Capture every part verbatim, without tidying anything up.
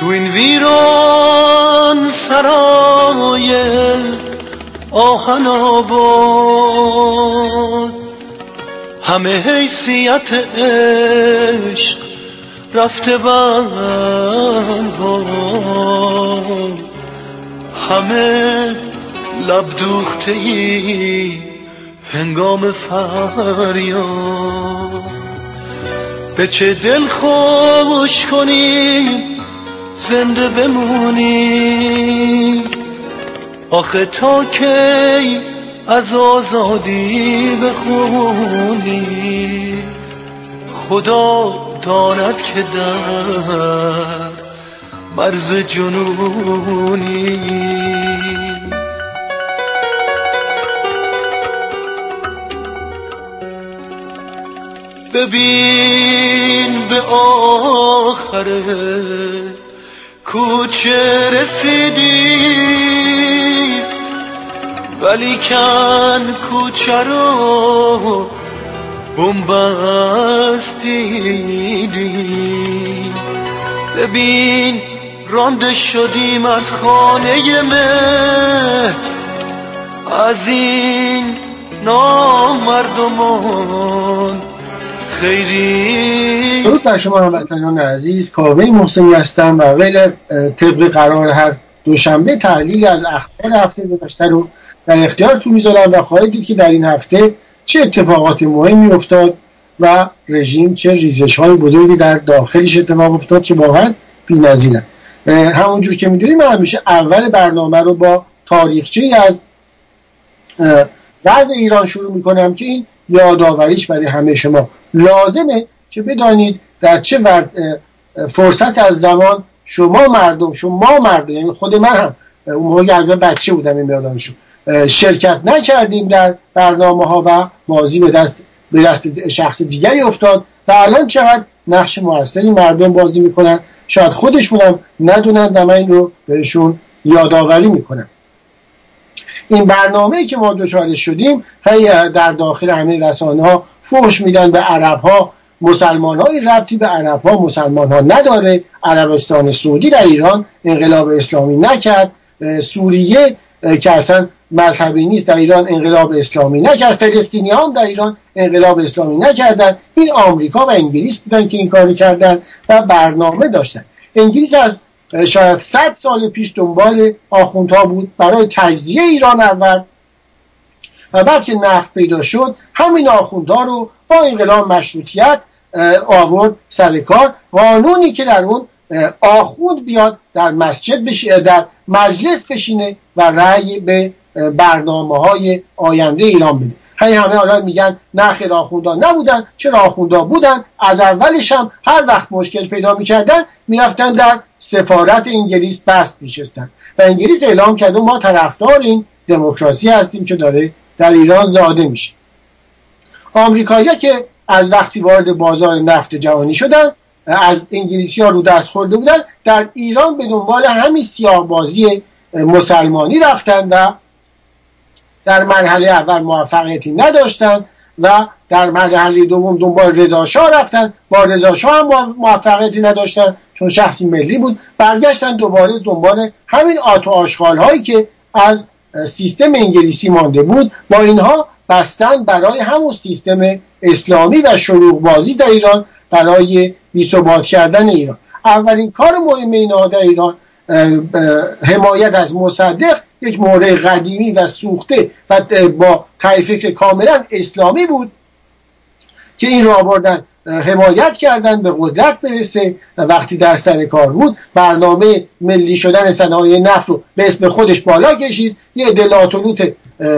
تو این ویران سرای آهن آباد همه حیثیت عشق رفته بنها، همه لب دوخته ای هنگام فریاد. به چه دل خوش کنیم زنده بمونیم، آخه تا کی از آزادی بخونیم. خدا داند که در مرز جنونی. ببین به آخر کوچه رسیدی، ولی کن کوچه رو بنبست دیدی. ببین رانده شدیم از خانه مهر، از این نامردمان خیری. درود بر شما هموطنان عزیز، کاوه محسنی هستم و اول طبق قرار هر دوشنبه تحلیلی از اخبار هفته گذشته رو در اختیارتون میذارم و خواهید دید که در این هفته چه اتفاقات مهمی افتاد و رژیم چه ریزش‌های بزرگی در داخلش اتفاق افتاد که واقعا بی‌نظیرن. همونجور که میدونیم من همیشه اول برنامه رو با تاریخچه‌ای از وضع ایران شروع میکنم که این یادآوریش برای همه شما لازمه که بدانید در چه فرصت از زمان شما مردم شما مردم یعنی خود من هم اون موقع که بچه بودم این مردانشون شرکت نکردیم در برنامه ها و بازی به دست به دست شخص دیگری افتاد و الان چقدر نقش موثری مردم بازی میکنن، شاید خودشون هم ندونن و من این رو بهشون یادآوری میکنم. این برنامه‌ای که ما دچارش شدیم هی در داخل همه رسانه ها فحش میدن به عرب ها، مسلمان های ربطی به عرب ها مسلمان ها نداره. عربستان سعودی در ایران انقلاب اسلامی نکرد، سوریه که اصلا مذهبی نیست در ایران انقلاب اسلامی نکرد، فلسطینی هم در ایران انقلاب اسلامی نکردن. این آمریکا و انگلیس بودن که این کاری کردن و برنامه داشتن. انگلیس از شاید صد سال پیش دنبال آخوندها بود برای تجزیه ایران اول و بعد که نفت پیدا شد همین آخوندها رو با انقلاب مشروطیت آورد سر کار. قانونی که در اون آخوند بیاد در مسجد بشینه، در مجلس بشینه و رأی به برنامه‌های آینده ایران بده. همه همه حالا میگن نه خیر آخوندها نبودن، چرا آخوندها بودن. از اولش هم هر وقت مشکل پیدا میکردن میرفتن در سفارت انگلیس بست میشستن و انگلیس اعلام کرد ما طرفدار این دموکراسی هستیم که داره در ایران زاده میشه. آمریکایی‌ها که از وقتی وارد بازار نفت جهانی شدن از انگلیسی‌ها رو دست خورده بودن، در ایران به دنبال همین سیاه‌بازی مسلمانی رفتن و در مرحله اول موفقیتی نداشتن و در مرحله دوم دنبال رضا شاه رفتن، با رضا شاه هم موفقیتی نداشتن چون شخصی ملی بود. برگشتن دوباره دنبال همین آت و آشغال هایی که از سیستم انگلیسی مانده بود، با اینها بستن برای همون سیستم اسلامی و شروع بازی در ایران، برای بی‌ثبات کردن ایران. اولین کار مهم اینها در ایران حمایت از مصدق، یک مورد قدیمی و سوخته و با طیف کاملا اسلامی بود که این رو آوردن حمایت کردن به قدرت برسه. وقتی در سر کار بود برنامه ملی شدن صنایع نفت رو به اسم خودش بالا کشید. یه دلاتولوت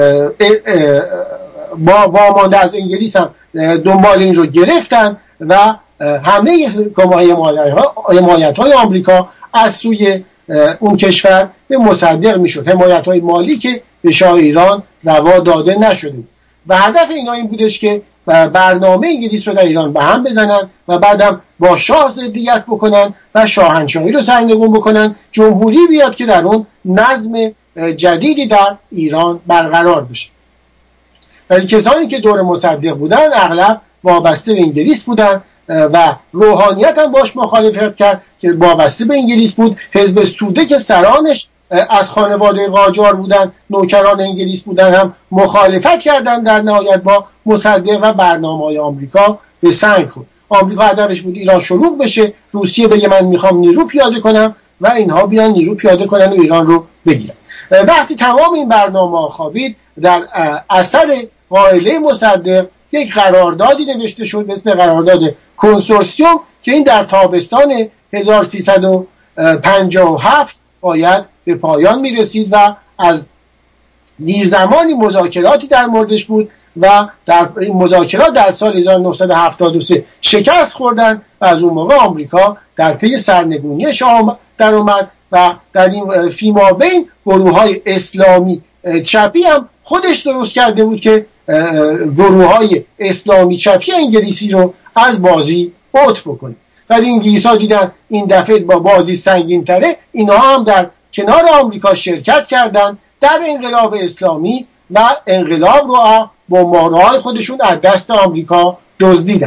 با وامانده از انگلیس هم دنبال این رو گرفتن و همه حمایت های آمریکا از سوی اون کشور به مصدق میشد، حمایت های مالی که به شاه ایران روا داده نشده. و هدف اینا این بودش که برنامه انگلیس رو در ایران به هم بزنن و بعدم با شاه ضدیت بکنن و شاهنشاهی رو سرنگون بکنن، جمهوری بیاد که در اون نظم جدیدی در ایران برقرار بشه. ولی کسانی که دور مصدق بودن اغلب وابسته به انگلیس بودن و روحانیت هم باش مخالفت کرد که وابسته به انگلیس بود. حزب توده که سرانش از خانواده قاجار بودن، نوکران انگلیس بودن، هم مخالفت کردن در نهایت با مصدق و برنامه‌های آمریکا به سنگ خورد. آمریکا هدفش بود ایران شلوغ بشه، روسیه بگه من میخوام نیرو پیاده کنم و اینها بیان نیرو پیاده کنن و ایران رو بگیرن. وقتی تمام این برنامه‌ها خوابید، در اثر قائله مصدق یک قراردادی نوشته شد به اسم قرارداد کنسورسیوم که این در تابستان هزار و سیصد و پنجاه و هفت باید به پایان میرسید و از دیر زمانی مذاکراتی در موردش بود و در این مذاکرات در سال هزار و نهصد و هفتاد و سه شکست خوردن و از اون موقع آمریکا در پی سرنگونی شاه در اومد و در این فیمابین گروه‌های اسلامی چپی هم خودش درست کرده بود که گروه‌های اسلامی چپی انگلیسی رو از بازی اوت بکنه. ولی انگلیس‌ها دیدن این دفعه با بازی سنگین تره، اینها هم در کنار آمریکا شرکت کردند در انقلاب اسلامی و انقلاب رو با مارهای خودشون از دست آمریکا دزدیدن.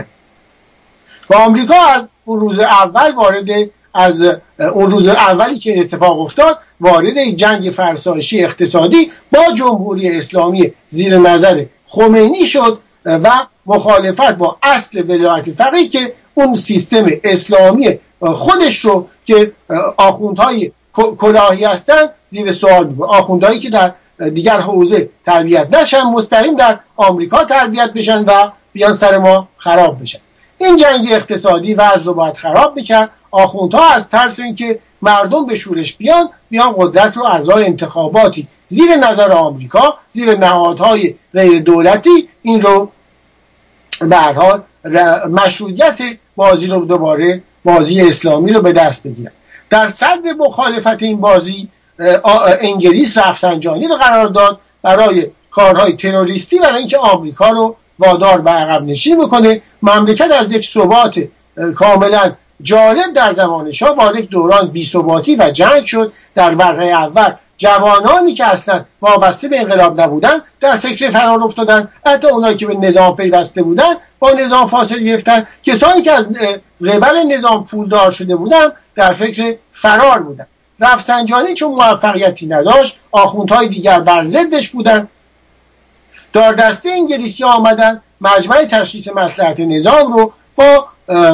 و آمریکا از اون روز اول وارد از اون روز اولی که اتفاق افتاد وارد جنگ فرسایشی اقتصادی با جمهوری اسلامی زیر نظر خمینی شد و مخالفت با اصل ولایت فقیه که اون سیستم اسلامی خودش رو که آخوندهای کلاهی هستن زیر سوال بود. آخوندهایی که در دیگر حوزه تربیت نشن مستقیم در آمریکا تربیت بشن و بیان سر ما خراب بشن. این جنگ اقتصادی وضع رو باید خراب میکرد. آخوندها از ترس اینکه مردم به شورش بیان بیان قدرت رو از راه انتخاباتی زیر نظر آمریکا، زیر نهادهای غیر دولتی این رو به هر حال مشروعیت بازی رو دوباره بازی اسلامی رو به دست بگیرن. در صدر مخالفت این بازی انگلیس رفسنجانی رو قرار داد برای کارهای تروریستی، برای اینکه آمریکا رو وادار به عقب نشینی میکنه. مملکت از یک ثبات کاملا جالب در زمان شاه وارد دوران بی‌ثباتی و جنگ شد. در ورقه اول جوانانی که اصلا وابسته به انقلاب نبودن در فکر فرار افتادن، حتی اونایی که به نظام پیوسته بودن با نظام فاصله گرفتن. کسانی که از قبل نظام پولدار شده بودن در فکر فرار بودن. رفسنجانی چون موفقیتی نداشت، آخوندهای دیگر بر ضدش بودن. داردسته انگلیسی آمدن مجمع تشخیص مصلحت نظام رو با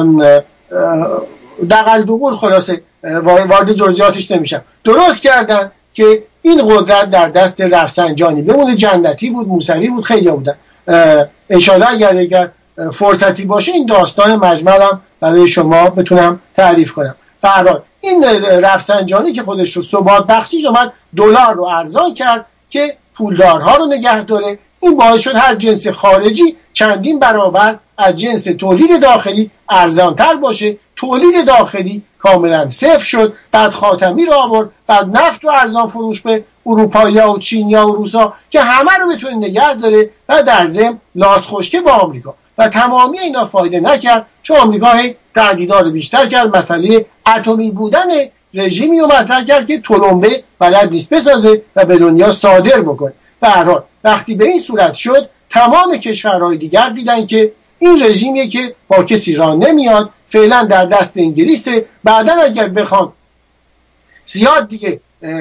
دغل دغول، خلاصه وارد جزئیاتش نمیشم، درست کردن که این قدرت در دست رفسنجانی بمونه. جنتی بود، موسوی بود، خیلی بودن. انشاءالله اگر اگر فرصتی باشه این داستان مجمع هم برای شما بتونم تعریف کنم. به هر حال این رفسنجانی که خودش رو ثبات بخشید اومد دلار رو ارزان کرد که پولدارها رو نگه داره. این باعث شد هر جنس خارجی چندین برابر از جنس تولید داخلی ارزانتر باشه. تولید داخلی کاملا صفر شد. بعد خاتمی رو آورد، بعد نفت رو ارزان فروش به اروپایی‌ها و چینی‌ها و روس‌ها که همه رو بتونه نگه داره و در ضمن لاس خشکه با آمریکا. و تمامی اینا فایده نکرد چون آمریکا هی تهدیدات بیشتر کرد. مسئله اتمی بودن رژیمی رو مطرح کرد که تلمبه بلد نیست بسازه و به دنیا صادر بکنه. به هر حال وقتی به این صورت شد تمام کشورهای دیگر دیدن که این رژیمیه که با کسی راه نمیاد، فعلا در دست انگلیسه. بعدن اگر بخوان زیاد دیگه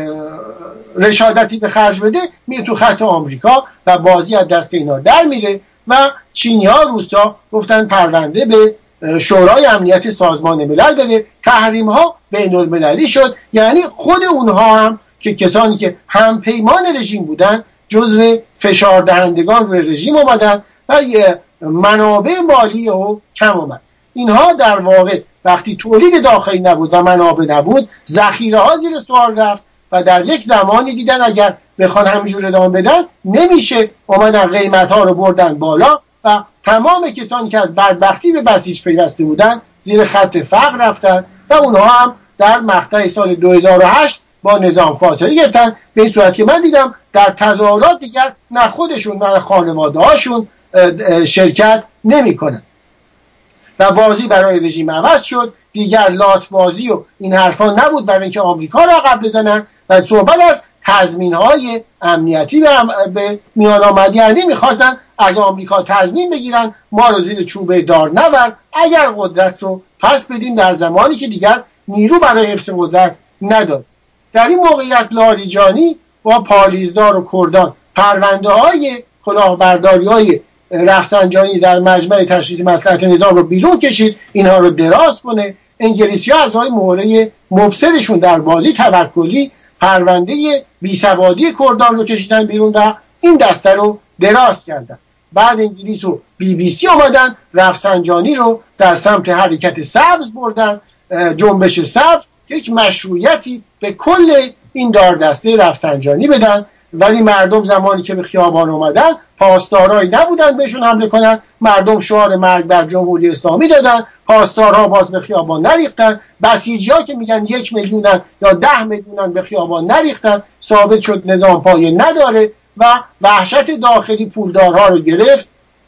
رشادتی به خرج بده میره تو خط آمریکا و بازی از دست اینا در میره. و چینی‌ها روس‌ها گفتن پرونده به شورای امنیت سازمان ملل بده. تحریم‌ها بین‌المللی شد. یعنی خود اونها هم که کسانی که هم پیمان رژیم بودن جزو فشار دهندگان روی رژیم اومدن و منابع مالی رو کم اومد. اینها در واقع وقتی تولید داخلی نبود و منابع نبود ذخیره ها زیر سوال رفت و در یک زمانی دیدن اگر بخوان همینجور ادامه بدن نمیشه، اومدن قیمت ها رو بردن بالا و تمام کسانی که از بدبختی به بسیج پیوسته بودن زیر خط فقر رفتن و اونها هم در مقطع سال دو هزار و هشت با نظام فاصله گرفتن. به این صورت که من دیدم در تظاهرات دیگر نه خودشون نه خانواده هاشون شرکت نمی کنن و بازی برای رژیم عوض شد. دیگر لات بازی و این حرفا نبود برای اینکه آمریکا را عقب بزنن و صحبت از تضمین های امنیتی به میان آمدی. یعنی میخواستن از آمریکا تضمین بگیرن ما رو زیر چوبه دار نبر، اگر قدرت رو پس بدیم در زمانی که دیگر نیرو برای حفظ قدرت نداریم. در این موقعیت لاریجانی با پالیزدار و کردان پرونده های کلاهبرداری های رفسنجانی در مجمع تشخیص مصلحت نظام رو بیرون کشید، اینها رو دراز کنه. انگلیسی ها از های مهره مبصرشون در بازی توکلی پرونده بیسوادی کردان رو کشیدن بیرون و این دسته رو دراز کردن. بعد انگلیس و بی بی سی آمدن رفسنجانی رو در سمت حرکت سبز بردن، جنبش سبز، که یک مشروعیتی به کل این داردسته رفسنجانی بدن. ولی مردم زمانی که به خیابان اومدن پاسدارایی نبودن بهشون حمله کنن، مردم شعار مرگ بر جمهوری اسلامی دادن، پاسدارها باز به خیابان نریختن، بسیجی‌ها که میگن یک میلیونن یا ده میلیونن به خیابان نریختن. ثابت شد نظام پایه نداره و وحشت داخلی پولدارها رو گرفت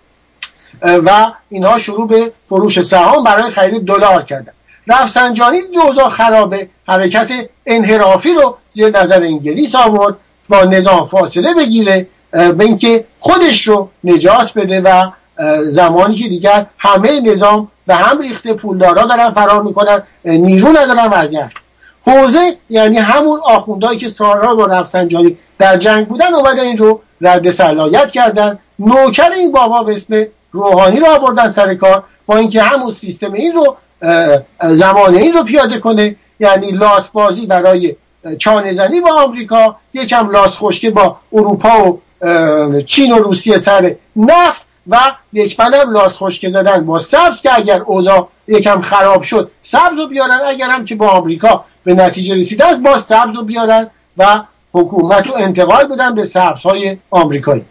و اینها شروع به فروش سهام برای خرید دلار کردن. رفسنجانی دوزا خرابه، حرکت انحرافی رو زیر نظر انگلیس آورد با نظام فاصله بگیره به اینکه خودش رو نجات بده و زمانی که دیگر همه نظام به هم ریخته، پولدارا دارن فرار میکنن، نیرو ندارن وضعیت. حوزه یعنی همون آخوندهایی که سالها با رفسنجانی در جنگ بودن اومدن این رو رد صلاحیت کردن. نوکر این بابا به اسم روحانی رو آوردن سر کار با اینکه همون سیستم این رو زمان این رو پیاده کنه، یعنی لات بازی برای چانه زنی با آمریکا، یکم لاس خشکه با اروپا و چین و روسیه سر نفت و یک منم لاس خشکه زدن با سبز که اگر اوضاع یکم خراب شد سبز رو بیارن، اگر هم که با آمریکا به نتیجه رسیده است با سبز رو بیارن و حکومت رو انتقال بدن به سبزهای آمریکایی.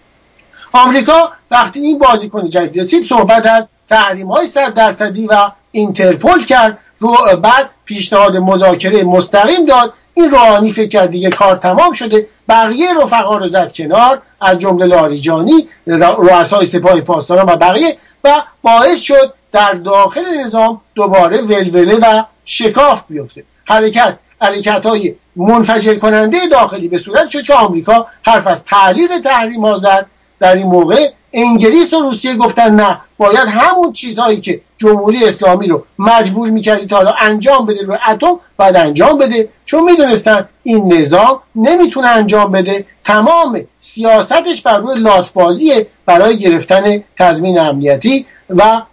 آمریکا وقتی این بازیکن جدید رسید صحبت از تحریم‌های صد درصدی و اینترپل کرد، رو بعد پیشنهاد مذاکره مستقیم داد. این روحانی فکر کرد دیگه کار تمام شده، بقیه رفقا رو زد کنار از جمله لاریجانی، رؤسای سپاه پاسداران و بقیه، و باعث شد در داخل نظام دوباره ولوله و شکاف بیفته. حرکت حرکت‌های منفجر کننده داخلی به صورت شد که آمریکا حرف از تعلیق تحریم ها زد. در این موقع انگلیس و روسیه گفتن نه، باید همون چیزهایی که جمهوری اسلامی رو مجبور میکردی تا حالا انجام بده روی اتم باید انجام بده، چون میدونستن این نظام نمیتونه انجام بده، تمام سیاستش بر روی لاتبازیه برای گرفتن تضمین امنیتی و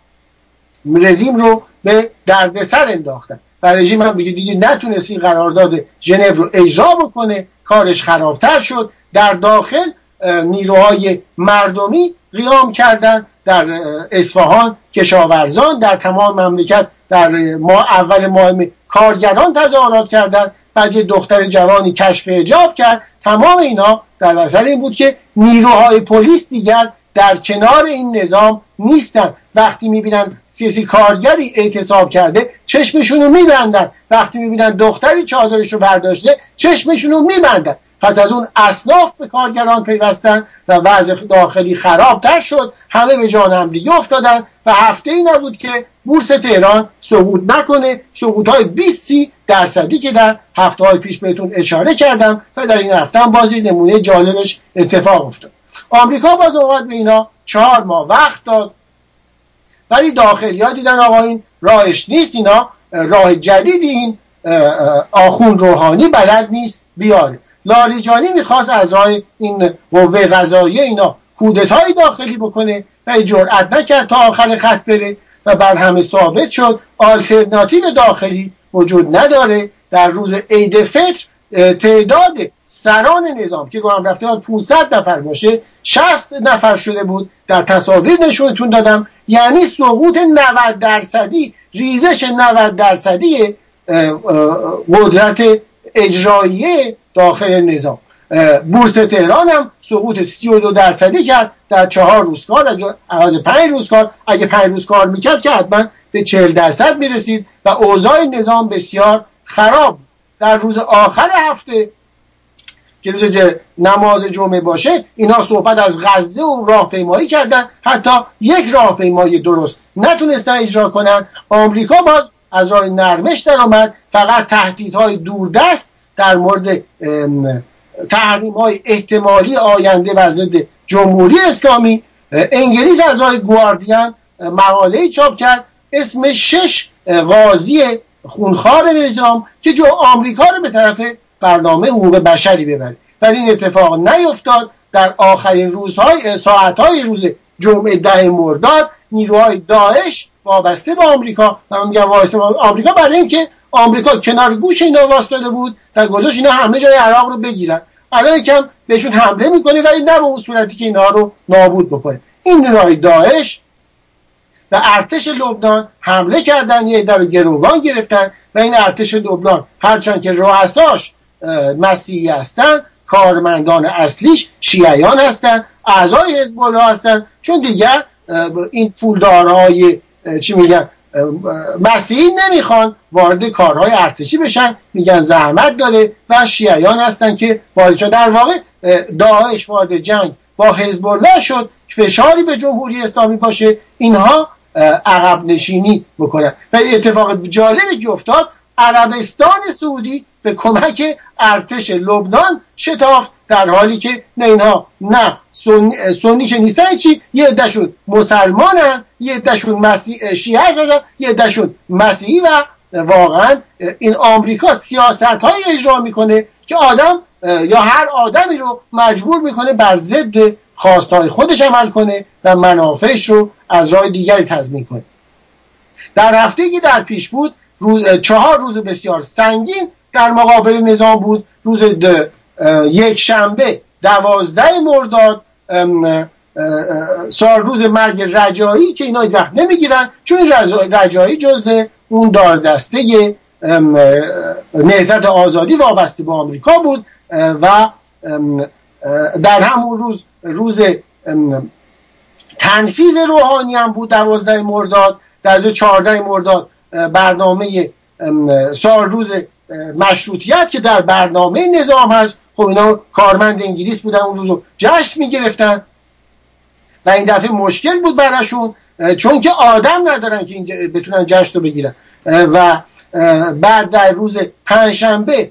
رژیم رو به دردسر انداختن. و رژیم هم بگه دیگه نتونست این قرارداد ژنو رو اجرا بکنه، کارش خرابتر شد. در داخل نیروهای مردمی قیام کردن، در اصفهان کشاورزان، در تمام مملکت در ما اول ماه کارگران تظاهرات کردند، بعد یه دختر جوانی کشف حجاب کرد. تمام اینا در اثر این بود که نیروهای پلیس دیگر در کنار این نظام نیستن. وقتی میبینن سیاسی کارگری اعتصاب کرده چشمشون رو میبندن، وقتی میبینن دختری چادرش رو برداشته چشمشون رو میبندن. پس از اون اصناف به کارگران پیوستن و وضع داخلی خرابتر شد، همه به جان هم دیگه افتادن و هفته ای نبود که بورس تهران سقوط نکنه. سقوط‌های بیست درصدی که در هفته‌های پیش بهتون اشاره کردم و در این هفته هم بازی نمونه جالبش اتفاق افتاد. آمریکا باز اومد به اینا چهار ماه وقت داد، ولی داخلی‌ها دیدن آقا این راهش نیست، اینا راه جدیدی این آخوند روحانی بلد نیست بیاره. لاریجانی میخواست از راه این قوه قضاییه اینا کودتای داخلی بکنه و جرئت نکرد تا آخر خط بره و بر همه ثابت شد آلترناتیو داخلی وجود نداره. در روز عید فطر تعداد سران نظام که رو هم رفته بود پانصد نفر باشه شصت نفر شده بود، در تصاویر نشونتون دادم. یعنی سقوط نود درصدی، ریزش نود درصدی قدرت اجراییه داخل نظام. بورس تهران هم سقوط سی و دو درصدی کرد در چهار روز کار از پنج روز کار. اگه پنج روز کار میکرد که حتما به چهل درصد میرسید و اوضاع نظام بسیار خراب. در روز آخر هفته که روز نماز جمعه باشه اینا صحبت از غزه و راهپیمایی کردن، حتی یک راهپیمایی درست نتونستن اجرا کنن. آمریکا باز از راه نرمش در آمد، فقط تهدیدهای دوردست در مورد تحریم‌های احتمالی آینده بر ضد جمهوری اسلامی انگلیس از راه گواردین مقاله چاپ کرد اسم شش قاضی خونخوار نظام که جو آمریکا رو به طرف برنامه حقوق بشری ببره، ولی این اتفاق نیفتاد. در آخرین روزهای ساعتهای روز جمعه ده مرداد نیروهای داعش وابسته به آمریکا، من میگم وابسته به آمریکا برای اینکه آمریکا کنار گوش اینا واسطاده بود در گذاشت اینا همه جای عراق رو بگیرن، الان یکم بهشون حمله میکنه ولی نه به اون صورتی که اینا رو نابود بکنه. این نیروهای داعش و ارتش لبنان حمله کردن، یه عده رو گروگان گرفتن و این ارتش لبنان هرچند که رؤساش مسیحی هستن، کارمندان اصلیش شیعیان هستن، اعضای حزب الله هستن، چون دیگر این پولدارهای چی میگن مسیحی نمیخوان وارد کارهای ارتشی بشن، میگن زحمت داره و شیعیان هستن که واردشن. در واقع داعش وارد جنگ با حزب الله شد که فشاری به جمهوری اسلامی باشه اینها عقب نشینی بکنن. و اتفاق جالبی که افتاد، عربستان سعودی به کمک ارتش لبنان شتافت، در حالی که نه اینها نه سنی, سنی که نیستن چی، یه عدهشون مسلمانن، یه عدهشون مسیح شیعه هستن، یه عدهشون مسیحی و واقعا این آمریکا سیاست های اجرا میکنه که آدم یا هر آدمی رو مجبور میکنه بر ضد خواستهای خودش عمل کنه و منافعش رو از راه دیگری تضمین کنه. در هفته‌ای که در پیش بود روز چهار روز بسیار سنگین در مقابل نظام بود. روز یک شنبه دوازده مرداد سال روز مرگ رجایی که اینا وقت نمیگیرن چون رجایی جزء اون دار دسته نهضت آزادی وابسته به آمریکا بود و در همون روز روز تنفیذ روحانی هم بود دوازده مرداد. در روز چهارده مرداد برنامه سال روز مشروطیت که در برنامه نظام هست، خب اینا کارمند انگلیس بودن اون روز رو جشن میگرفتن و این دفعه مشکل بود براشون چون که آدم ندارن که اینجا بتونن جشن رو بگیرن. و بعد در روز پنجشنبه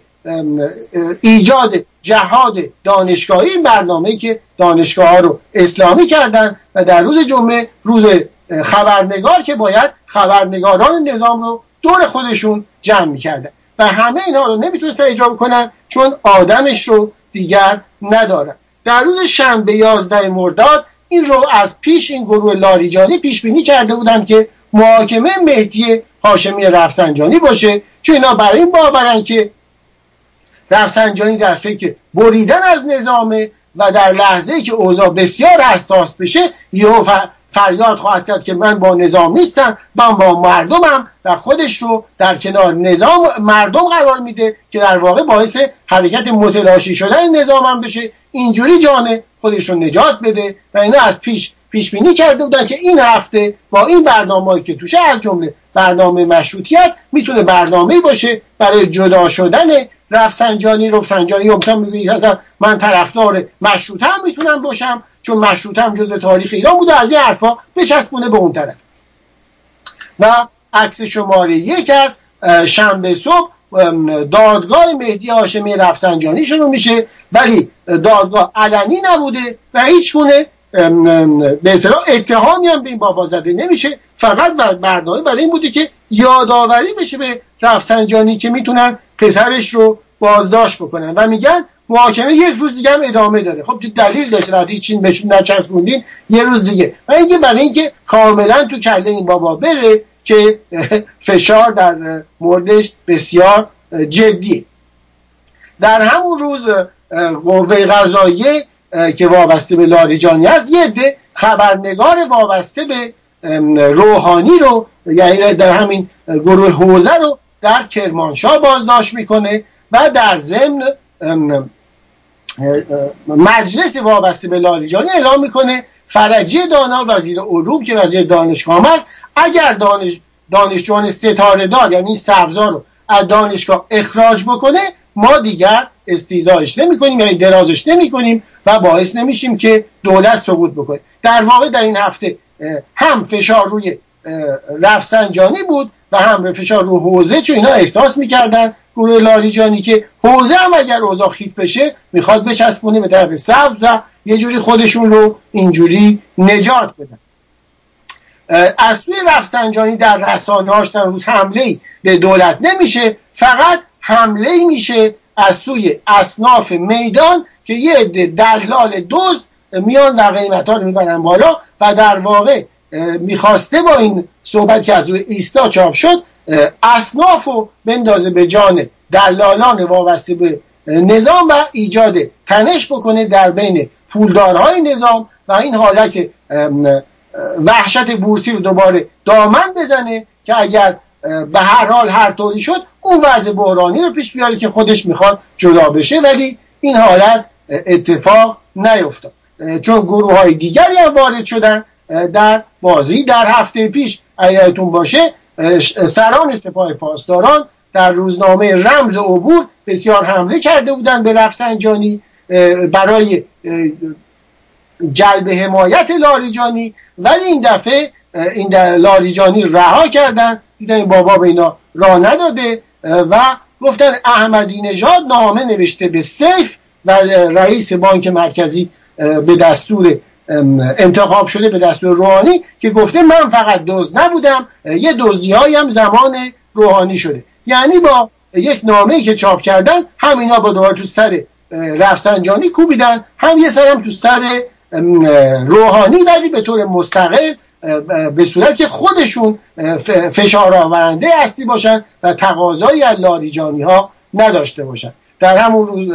ایجاد جهاد دانشگاهی، برنامه‌ای که دانشگاه ها رو اسلامی کردن، و در روز جمعه روز خبرنگار که باید خبرنگاران نظام رو دور خودشون جمع میکردن و همه اینها رو نمیتونستن اجرا کنن چون آدمش رو دیگر ندارن. در روز شنبه یازده مرداد این رو از پیش این گروه لاریجانی پیش بینی کرده بودن که محاکمه مهدی هاشمی رفسنجانی باشه، چون اینا برای این باورن که رفسنجانی در فکر بریدن از نظامه و در لحظه‌ای که اوضاع بسیار حساس بشه یهو فریاد خواهد کرد که من با نظام نیستم، من با مردمم و خودش رو در کنار نظام مردم قرار میده که در واقع باعث حرکت متلاشی شدن نظام هم بشه، اینجوری جان خودش رو نجات بده. و اینا از پیش پیش بینی کرده بودن که این هفته با این برنامه‌ای که توشه از جمله برنامه مشروطیت میتونه برنامه‌ای باشه برای جدا شدن رفسنجانی. رفسنجانی هم میگه مثلا من طرفدار مشروطه هم میتونم باشم چون مشروطه هم جزء تاریخ ایران بوده، از این حرفا بچسبونه به اون طرف. و عکس شماره یک از شنبه صبح دادگاه مهدی هاشمی رفسنجانی شروع میشه، ولی دادگاه علنی نبوده و هیچ گونه به اصطلاح اتهامی هم به این بابا زده نمیشه، فقط برنامه برای این بوده که یادآوری بشه به رفسنجانی که میتونن پسرش رو بازداشت بکنن و میگن محاکمه یک روز دیگه هم ادامه داره. خب تو دلیل داشته رفتی چین بهشون نچسبوندین یه روز دیگه، و اینکه برای اینکه کاملا تو کله این بابا بره که فشار در موردش بسیار جدیه. در همون روز قوه قضاییه که وابسته به لاریجانی هست یه عده خبرنگار وابسته به روحانی رو، یعنی در همین گروه حوزه رو در کرمانشاه بازداشت میکنه و در ضمن مجلس وابسته به لاریجانی اعلام میکنه فرجی دانا وزیر علوم که وزیر دانشگاه هست اگر دانش دانشجویان ستاره دار یعنی سبزا رو از دانشگاه اخراج بکنه ما دیگر استیضاحش نمی کنیم یعنی درازش نمی کنیم و باعث نمیشیم که دولت سقوط بکنه. در واقع در این هفته هم فشار روی رفسنجانی بود و هم فشار روی حوزه، چون اینا احساس میکردن گروه لاریجانی که حوزه هم اگر اوضاع خیت بشه میخواد بچسبونه به طرف سبز و یه جوری خودشون رو اینجوری نجات بدن. از سوی رفسنجانی در رسانه‌هاش در روز حمله‌ای به دولت نمیشه، فقط حمله‌ای میشه از سوی اصناف میدان که یه عده دلال دزد میان و قیمت‌ها رو میبرن بالا و در واقع میخواسته با این صحبت که از روی ایستا چاپ شد اصناف رو بندازه به جان دلالان وابسته به نظام و ایجاد تنش بکنه در بین پولدارهای نظام و این حالت وحشت بورسی رو دوباره دامن بزنه که اگر به هر حال هر طوری شد اون وضع بحرانی رو پیش بیاره که خودش میخواد جدا بشه، ولی این حالت اتفاق نیفتاد چون گروه های دیگری هم وارد شدن در بازی. در هفته پیش اگرتون باشه سران سپاه پاسداران در روزنامه رمز عبور بسیار حمله کرده بودن به رفسنجانی برای جلب حمایت لاریجانی، ولی این دفعه این لاریجانی رها کردن، دیدن این بابا به اینا راه نداده و گفتن احمدی نژاد نامه نوشته به سیف و رئیس بانک مرکزی به دستور انتخاب شده به دستور روحانی که گفته من فقط دزد نبودم، یه دزدی‌هایی هم زمان روحانی شده. یعنی با یک نامه‌ای که چاپ کردن هم اینا با دوباره تو سر رفسنجانی کوبیدن، هم یه سرم تو سر روحانی، ولی به طور مستقل به صورت که خودشون فشار آورنده اصلی باشن و تقاضایی از لاریجانی ها نداشته باشن. در همون روز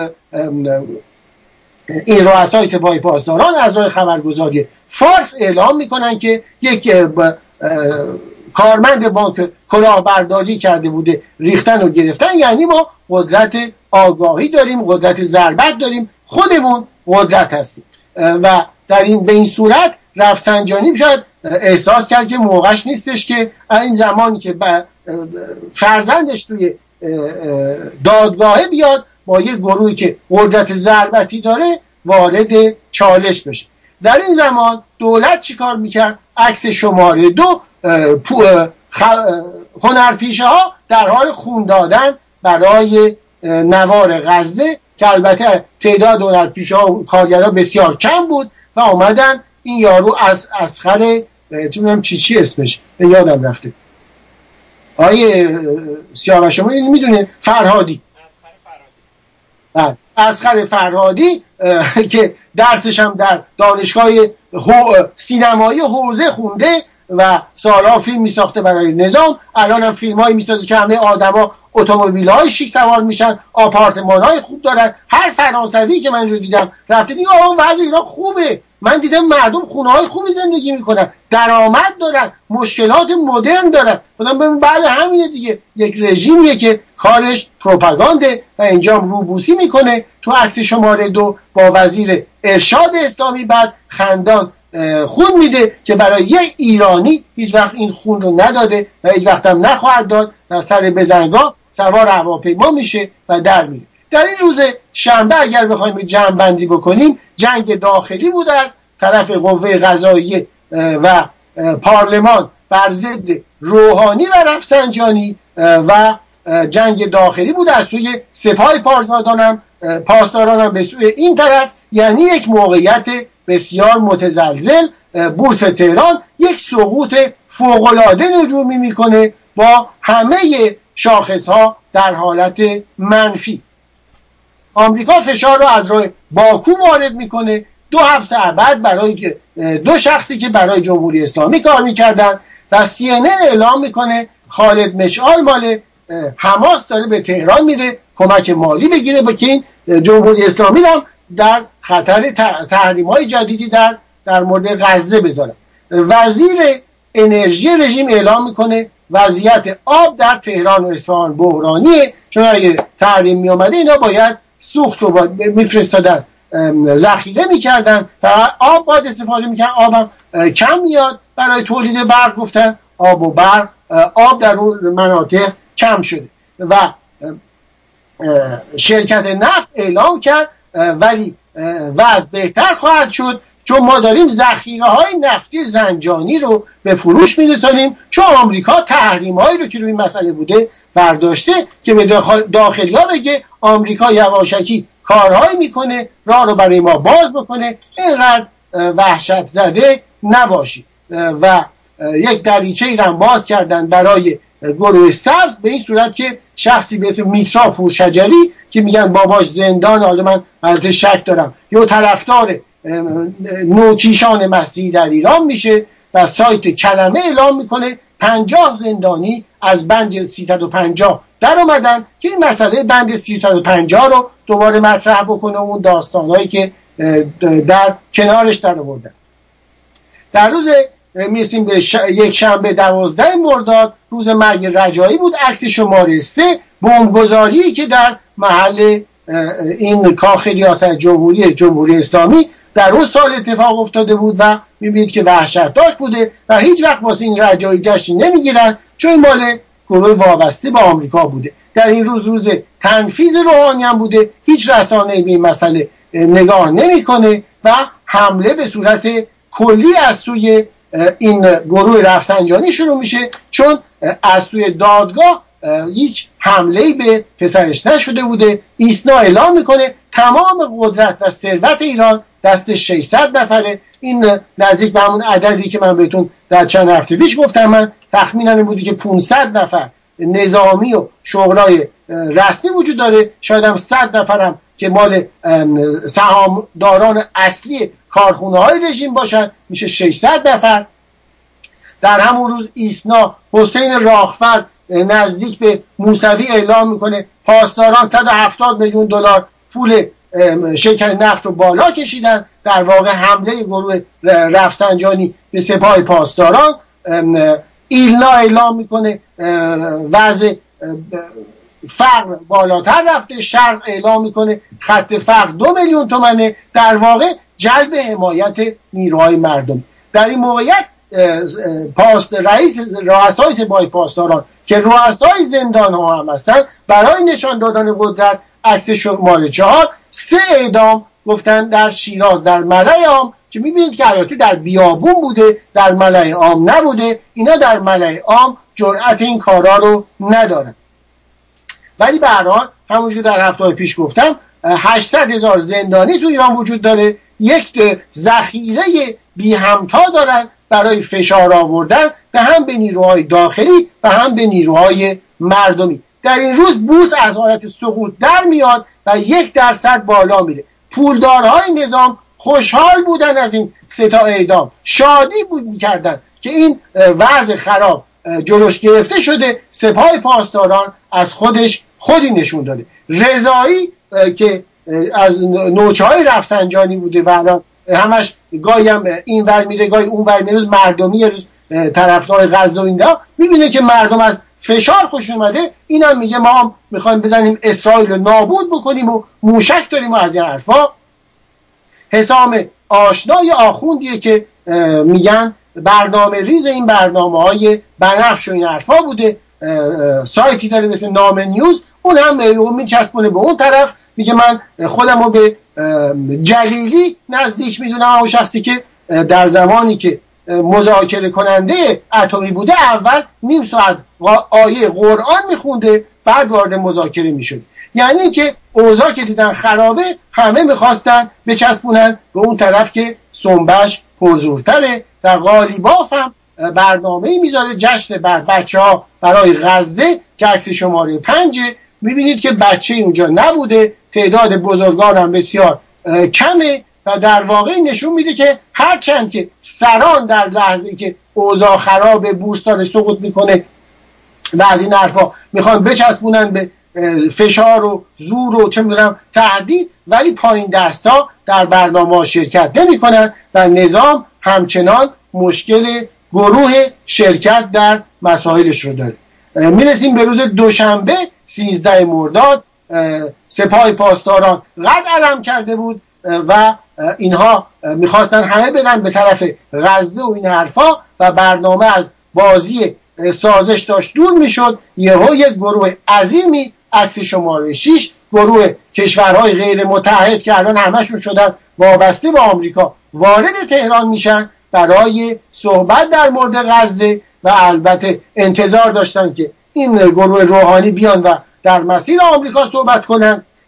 این رؤسای سپاه پاسداران از راه خبرگزاری فارس اعلام میکنن که یک کارمند بانک کلاهبرداری کرده بوده ریختن و گرفتن، یعنی ما قدرت آگاهی داریم، قدرت ضربت داریم، خودمون قدرت هستیم و در این به این صورت رفسنجانی شاید احساس کرد که موقعش نیستش که این زمانی که فرزندش توی دادگاهه بیاد با یک گروهی که قدرت ضربتی داره وارد چالش بشه. در این زمان دولت چیکار میکرد؟ عکس شماره دو هنرپیشه ها در حال خون دادن برای نوار غزه که البته تعداد هنرپیشه ها و کارگرها بسیار کم بود و آمدن این یارو از اسخر چون چی چی اسمش یادم رفته آیه سیاوش شما این میدونه فرهادی اسخر فرهادی که درسش هم در دانشگاه سینمایی حوزه خونده و سالها فیلم میساخته برای نظام، الان هم فیلم هایی میسازه که همه آدما اتومبیل های شیک سوار میشن، آپارتمان های خوب دارن. هر فرانسوی که من رو دیدم رفته دیگه آقا وضع ایران خوبه، من دیدم مردم خونه های خوبی زندگی میکنن، درآمد دارن، مشکلات مدرن دارن. بودم ببین بله همینه دیگه، یک رژیمیه که کارش پروپاگانده و اینجام روبوسی میکنه. تو عکس شماره دو با وزیر ارشاد اسلامی بعد خندان خون میده که برای یه ایرانی هیچ وقت این خون رو نداده و هیچ وقت هم نخواهد داد و سر بزنگاه سوار هواپیما میشه و در میره. در این روز شنبه اگر بخوایم جمع بندی بکنیم جنگ داخلی بود از طرف قوه قضاییه و پارلمان بر ضد روحانی و رفسنجانی و جنگ داخلی بود از سوی سپاه پاسداران پاسداران به سوی این طرف، یعنی یک موقعیت بسیار متزلزل. بورس تهران یک سقوط فوق‌العاده نجومی میکنه با همه شاخصها در حالت منفی. آمریکا فشار رو از راه باکو وارد میکنه، دو حبس ابد برای دو شخصی که برای جمهوری اسلامی کار میکردن و سی ان ان اعلام میکنه خالد مشعال مال حماس داره به تهران میره کمک مالی بگیره با که این جمهوری اسلامی هم در خطر تحریم‌های جدیدی در در مورد غزه بذاره. وزیر انرژی رژیم اعلام میکنه وضعیت آب در تهران و اصفهان بحرانیه، چون اگه تحریم میامده اینا باید سوخت رو میفرستادن ذخیره میکردن تا آب باید استفاده میکردن، آبم کم میاد برای تولید برق، گفتن آب و برق آب در اون مناطق کم شده و شرکت نفت اعلام کرد ولی وضع بهتر خواهد شد چون ما داریم ذخیره های نفتی زنجانی رو به فروش میرسانیم، چون آمریکا تحریم هایی رو که روی این مسئله بوده برداشته که به داخلی ها بگه آمریکا یواشکی کارهایی میکنه راه رو برای ما باز بکنه، اینقدر وحشت زده نباشید. و یک دریچه ای رو باز کردن برای گروه سبز به این صورت که شخصی به اسم میترا پورشجری که میگن باباش زندان، حالا من البته شک دارم، یا طرفدار نوکیشان مسیحی در ایران میشه و سایت کلمه اعلام میکنه پنجاه زندانی از بند سیصد و پنجاه در اومدن که این مسئله بند سیصد و پنجاه رو دوباره مطرح بکنه، اون داستانهایی که در کنارش در آوردن. در روز میرسیم به ش... یک شنبه دوازده مرداد، روز مرگ رجایی بود. عکس شماره سه، بمبگذاری که در محل این کاخ ریاست جمهوری جمهوری اسلامی در اون سال اتفاق افتاده بود و میبینید که وحشتناک بوده و هیچ وقت واسه این رجایی جشن نمیگیرن چون مال گروه وابسته به آمریکا بوده. در این روز روز تنفیذ روحانی هم بوده، هیچ رسانه‌ای به این مسئله نگاه نمیکنه و حمله به صورت کلی از سوی این گروه رفسنجانی شروع میشه، چون از سوی دادگاه هیچ حمله‌ای به پسرش نشده بوده. ایسنا اعلام میکنه تمام قدرت و ثروت ایران دست ششصد نفره. این نزدیک به همون عددی که من بهتون در چند هفته پیش گفتم. من تخمینم این بودی که پانصد نفر نظامی و شغلای رسمی وجود داره، شاید هم صد نفرم که مال سهامداران اصلی کارخونه های رژیم باشن، میشه ششصد نفر. در همون روز ایسنا حسین راهفر نزدیک به موسوی اعلام میکنه پاسداران صد و هفتاد میلیون دلار پول شرکت نفت رو بالا کشیدن. در واقع حمله گروه رفسنجانی به سپاه پاسداران. ایلنا اعلام میکنه وضع فقر بالاتر رفته. شرق اعلام میکنه خط فقر دو میلیون تومنه. در واقع جلب حمایت نیروهای مردم. در این موقعیت پاست رئیس رؤسای سپاه پاسداران که رؤسای زندان ها هم هستن، برای نشان دادن قدرت عکس شماره چهار سه اعدام گفتن در شیراز در ملأ عام، که میبینید که البته در بیابون بوده، در ملأ عام نبوده. اینا در ملأ عام جرأت این کارا رو ندارن. ولی به هر حال همونجوری که در هفته پیش گفتم هشتصد هزار زندانی تو ایران وجود داره. یک ذخیره بی همتا دارن برای فشار آوردن به هم به نیروهای داخلی و هم به نیروهای مردمی. در این روز بورس از حالت سقوط در میاد و یک درصد بالا میره. پولدارهای نظام خوشحال بودن از این سه تا اعدام، شادی بود میکردن که این وضع خراب جلوش گرفته شده. سپاه پاسداران از خودش خودی نشون داده. رضایی که از نوچه‌های رفسنجانی بوده و همش گاهی هم این ور میره گاهی اون ور میره، مردمی روز طرفدار غزه و ایندا، میبینه که مردم از فشار خوش اومده، اینم میگه ما هم میخوایم بزنیم اسرائیل رو نابود بکنیم و موشک داریم و از این حرفا. حسام آشنای آخوندیه که میگن برنامه ریز این برنامه های بنفش و این حرفا بوده. سایتی داره مثل نام نیوز، اون هم میچسبونه به اون طرف، میگه من خودم رو به جلیلی نزدیک میدونم، اون شخصی که در زمانی که مذاکره کننده اتمی بوده اول نیم ساعت آیه قرآن میخونده بعد وارد مذاکره میشد. یعنی که اوضاع که دیدن خرابه همه میخواستن بچسبونن به اون طرف که سنبش پرزورتره. و قالیباف هم برنامه‌ای میذاره جشن بر بچه ها برای غزه که عکس شماره پنجه. میبینید که بچه اونجا نبوده، تعداد بزرگان هم بسیار کمه و در واقع نشون میده که هرچند که سران در لحظه که اوضاع خراب بورس داره سقوط میکنه و از این حرفا میخوان بچسبونن به فشار و زور و چه میدونم تهدید، ولی پایین دستا در برنامه ها شرکت نمی کنن و نظام همچنان مشکل گروه شرکت در مسائلش رو داره. میرسیم به روز دوشنبه سیزده مرداد. سپاه پاسداران قد علم کرده بود و اینها میخواستن همه برن به طرف غزه و این حرفا و برنامه از بازی سازش داشت دور میشد. یهو یک گروه عظیمی عکس شماره شش، گروه کشورهای غیر متحد که الان همشون شدن وابسته به آمریکا، وارد تهران میشن برای صحبت در مورد غزه و البته انتظار داشتن که این گروه روحانی بیان و در مسیر آمریکا صحبت کنن.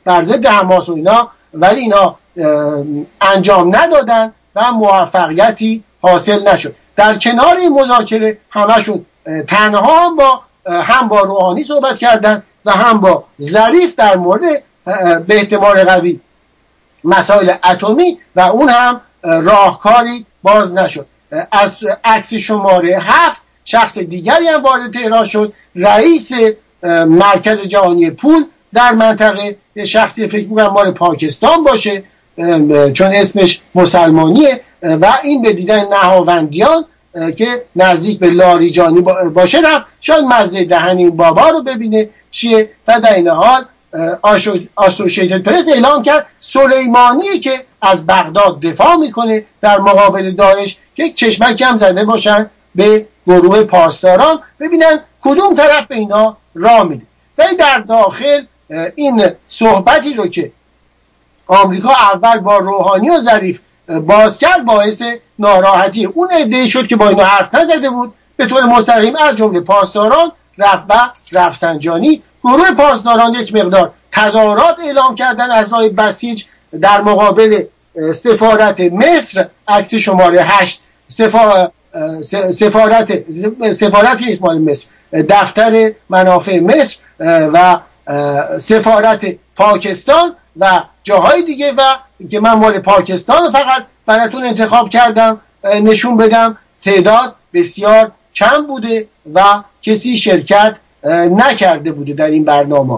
بر ضد حماس و اینا، ولی اینا انجام ندادن و موفقیتی حاصل نشد. در کنار این مذاکره همشون تنها هم با هم با روحانی صحبت کردن و هم با ظریف در مورد به احتمال قوی مسائل اتمی و اون هم راهکاری باز نشد. از عکس شماره هفت شخص دیگری هم وارد تهران شد، رئیس مرکز جهانی پول در منطقه، شخصی فکر می‌کنم مال پاکستان باشه چون اسمش مسلمانیه و این به دیدن نهاوندیان که نزدیک به لاریجانی باشه رفت، شاید مزه دهن این بابا رو ببینه چیه. و در این حال آسوشیتد پرس اعلام کرد سلیمانی که از بغداد دفاع میکنه در مقابل داعش که چشمک هم زده باشن به گروه پاسداران، ببینن کدوم طرف به اینا راه میده. ولی در داخل این صحبتی رو که آمریکا اول با روحانی و ظریف باز کرد باعث ناراحتی اون عده‌ای شد که با اینا حرف نزده بود به طور مستقیم، از جمله پاسداران رفت و رفسنجانی. گروه پاسداران یک مقدار تظاهرات اعلام کردن از راه بسیج در مقابل سفارت مصر، عکس شماره هشت، سفا... سفارت سفارت اسماعیل مصر، دفتر منافع مصر و سفارت پاکستان و جاهای دیگه و که من مال پاکستان فقط براتون انتخاب کردم نشون بدم. تعداد بسیار کم بوده و کسی شرکت نکرده بوده در این برنامه.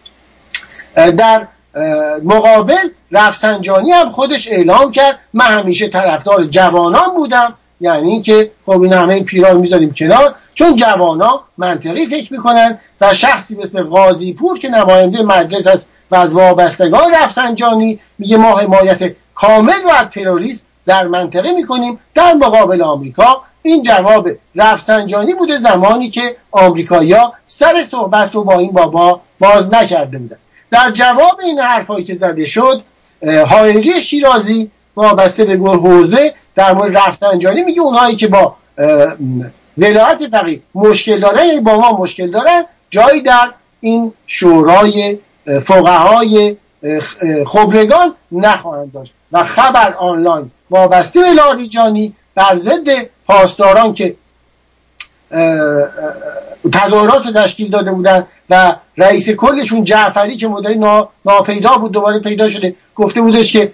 در مقابل رفسنجانی هم خودش اعلام کرد من همیشه طرفدار جوانان بودم، یعنی که خب این همه این پیران میذاریم کنار چون جوانا منطقی فکر میکنن و شخصی به اسم قاضی پور که نماینده مجلس است و از وابستگان رفسنجانی میگه ما حمایت کامل رو از تروریسم در منطقه میکنیم. در مقابل آمریکا این جواب رفسنجانی بوده زمانی که آمریکایی‌ها سر صحبت رو با این بابا باز نکرده بودن. در جواب این حرفایی که زده شد حائری شیرازی وابسته به گروه حوزه در مورد رفسنجانی میگه اونایی که با ولایت فقیه مشکل دارن یعنی با ما مشکل دارن جایی در این شورای فقهای خبرگان نخواهند داشت. و خبر آنلاین وابسته به لاریجانی بر ضد پاسداران که تظاهرات رو تشکیل داده بودن و رئیس کلشون جعفری که مدعی ناپیدا بود دوباره پیدا شده گفته بودش که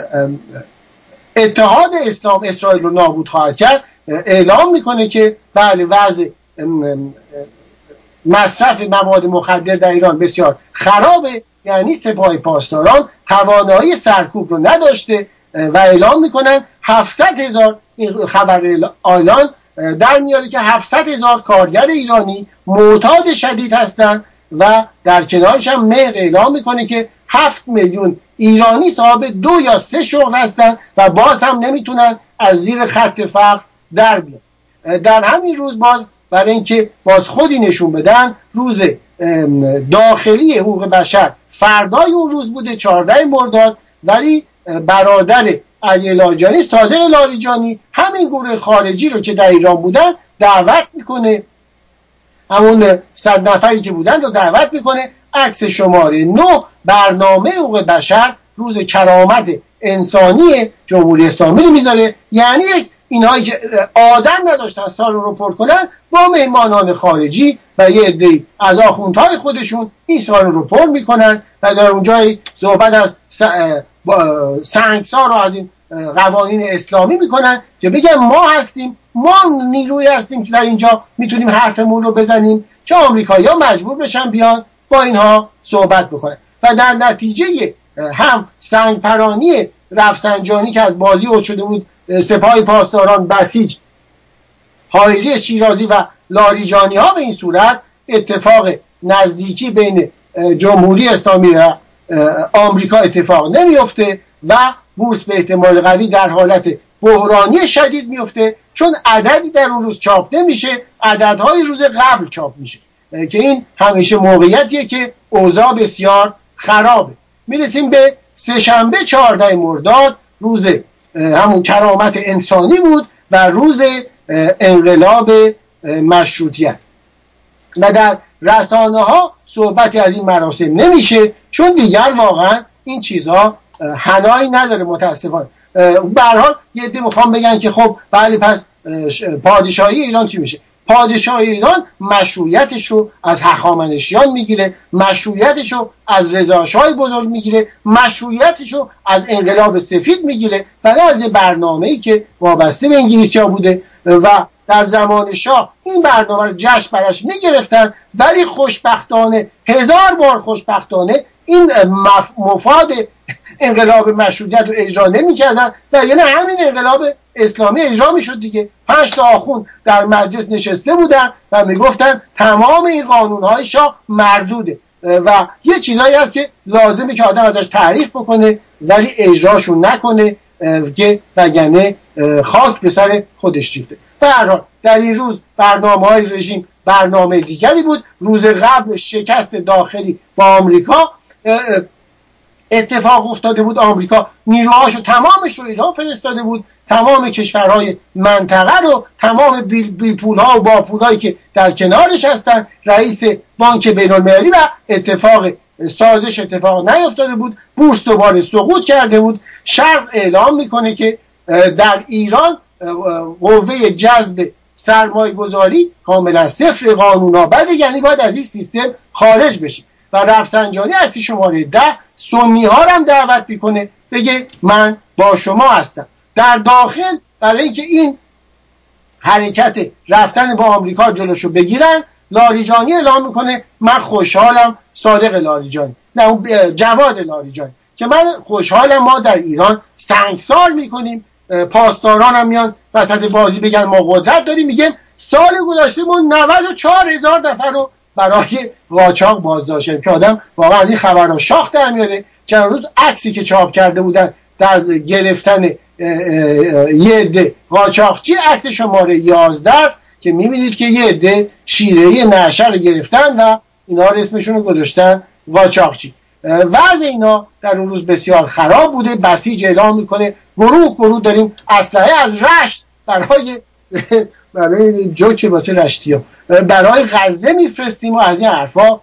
اتحاد اسلام اسرائیل رو نابود خواهد کرد، اعلام میکنه که بله وضع مصرف مواد مخدر در ایران بسیار خرابه، یعنی سپاه پاسداران توانایی سرکوب رو نداشته و اعلام میکنن هفتصد هزار این خبر اعلان در میاره که هفتصد هزار کارگر ایرانی معتاد شدید هستند و در کنارش هم مهر اعلام میکنه که هفت میلیون ایرانی صاحب دو یا سه شغل هستند و باز هم نمیتونن از زیر خط فقر در بیان. در همین روز باز برای اینکه باز خودی نشون بدن روز داخلی حقوق بشر فردای اون روز بوده چهاردهم مرداد، ولی برادر علی لاریجانی صادق لاریجانی همین گروه خارجی رو که در ایران بودن دعوت میکنه، همون صد نفری که بودن رو دعوت میکنه. عکس شماره نه برنامه حقوق بشر روز کرامت انسانی جمهوری اسلامی رو میذاره، یعنی اینهایی که آدم نداشتن سالن رو پر کنن با مهمانان خارجی و یه عده‌ای از آخوندهای خودشون این سالن رو پر میکنن و در اونجای صحبت از سنگسار رو از این قوانین اسلامی میکنن که بگن ما هستیم، ما نیروی هستیم که در اینجا میتونیم حرفمون رو بزنیم که آمریکایی‌ها مجبور بشن بیان با اینها صحبت بکنن. و در نتیجه هم سنگ پرانی رفسنجانی که از بازی عود شده بود سپاه پاسداران بسیج، حائری شیرازی و لاریجانی ها به این صورت اتفاق نزدیکی بین جمهوری اسلامی و آمریکا اتفاق نمیفته و بورس به احتمال قوی در حالت بحرانی شدید میفته چون عددی در اون روز چاپ نمیشه، عددهای روز قبل چاپ میشه که این همیشه موقعیتیه که اوضاع بسیار خرابه. میرسیم به سه شنبه چهاردهم مرداد، روز همون کرامت انسانی بود و روز انقلاب مشروطیت و در رسانه ها صحبتی از این مراسم نمیشه چون دیگر واقعا این چیزها حنایی نداره متاسفانه. به هر حال یه عده میخوام بگن که خب بله پس پادشاهی ایران چی میشه؟ پادشاهی ایران مشروعیتش رو از هخامنشیان میگیره، مشروعیتش رو از رضاشاه بزرگ میگیره، مشروعیتش رو از انقلاب سفید میگیره و نه از برنامه‌ای که وابسته به انگلیسی‌ها بوده و در زمان شاه این برنامه رو جشن براش میگرفتن، ولی خوشبختانه، هزار بار خوشبختانه، این مفاد انقلاب مشروطیت رو اجرا نمی‌کردن و یعنی همین انقلاب اسلامی اجرا میشد دیگه. پنج تا آخوند در مجلس نشسته بودن و میگفتن تمام این قانون‌های شاه مردوده و یه چیزایی هست که لازمه که آدم ازش تعریف بکنه ولی اجراشون نکنه که وگرنه خاک به سر خودش ریخته. به هر حال در این روز برنامه‌های رژیم برنامه دیگری بود. روز قبل شکست داخلی با آمریکا اتفاق افتاده بود. آمریکا نیروهاشو تمامش رو ایران فرستاده بود، تمام کشورهای منطقه رو، تمام بیل, بیل پولها و با پولهایی که در کنارش هستن، رئیس بانک بین‌المللی، و اتفاق سازش اتفاق نیفتاده بود. بورس دوباره سقوط کرده بود. شرق اعلام میکنه که در ایران قوه جذب سرمایه گذاری کاملا صفر، قانونا بده، یعنی باید از این سیستم خارج بشه. و رفسنجانی عکس شماره ده سنی ها هم دعوت میکنه بگه من با شما هستم. در داخل برای اینکه این حرکت رفتن با آمریکا جلوشو بگیرن، لاریجانی اعلام میکنه من خوشحالم، صادق لاریجانی، نه جواد لاریجانی، که من خوشحالم ما در ایران سنگسار میکنیم. پاسداران هم میان وسط بازی بگن ما قدرت داریم. میگم سال گذشته ما نود و چهار هزار نفر رو برای قاچاق بازداشتیم که آدم واقعا از این خبرها شاخ در میاره. چند روز عکسی که چاپ کرده بودن در گرفتن یه عده قاچاقچی، عکس شماره یازده است که میبینید که یه عده شیره‌ای نعشه رو گرفتن و اینا اسمشون رو گذاشتن قاچاقچی. وضع اینا در اون روز بسیار خراب بوده. بسیج اعلام میکنه گروه گروه داریم اسلحه از رشت برای برای جوکی واسه رشتیا برای غزه میفرستیم و از این حرفا.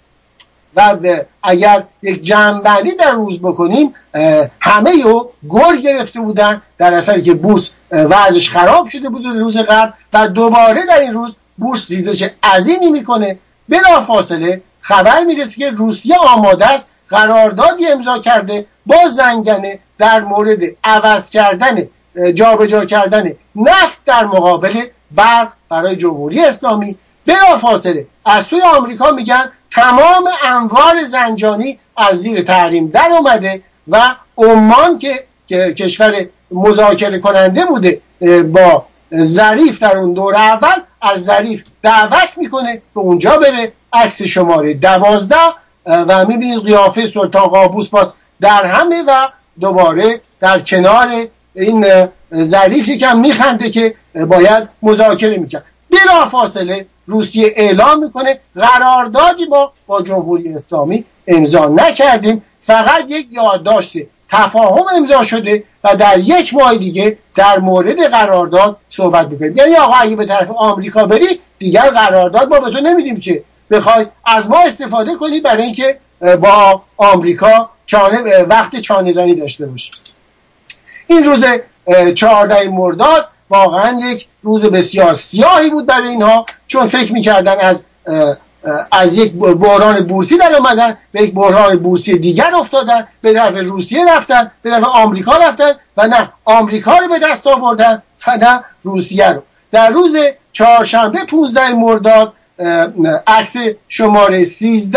و اگر یک جمع‌بندی در روز بکنیم، همه رو گل گرفته بودن در اثری که بورس وضعش خراب شده بود روز قبل و دوباره در این روز بورس ریزش عظیمی میکنه. بلافاصله خبر میرسه که روسیه آماده است، قراردادی امضا کرده با زنگنه در مورد عوض کردن، جابجا کردن نفت در مقابل برق برای جمهوری اسلامی. بلافاصله از سوی آمریکا میگن تمام اموال زنجانی از زیر تحریم در اومده و عمان که کشور مذاکره کننده بوده با ظریف در اون دور اول، از ظریف دعوت میکنه به اونجا بره. عکس شماره دوازده و میبینید قیافه سلطان قابوس باز در همه و دوباره در کنار این ظریفی که هم میخنده که باید مذاکره میکرد. بلافاصله روسیه اعلام میکنه قراردادی ما با جمهوری اسلامی امضا نکردیم، فقط یک یادداشت تفاهم امضا شده و در یک ماه دیگه در مورد قرارداد صحبت میکنیم. یعنی آقا اگه به طرف آمریکا بری دیگر قرارداد ما به تو نمیدیم که بخوای از ما استفاده کنی برای اینکه با آمریکا چانه وقت چانه زنی داشته باشی. این روز چهاردهم مرداد واقعا یک روز بسیار سیاهی بود برای اینها، چون فکر میکردن از از یک بحران بورسی در اومدن به یک بحران بورسی دیگر افتادن، به طرف روسیه رفتن، به طرف آمریکا رفتن و نه آمریکا رو به دست آوردن و نه روسیه رو. در روز چهارشنبه پانزدهم مرداد عکس شماره سیزده،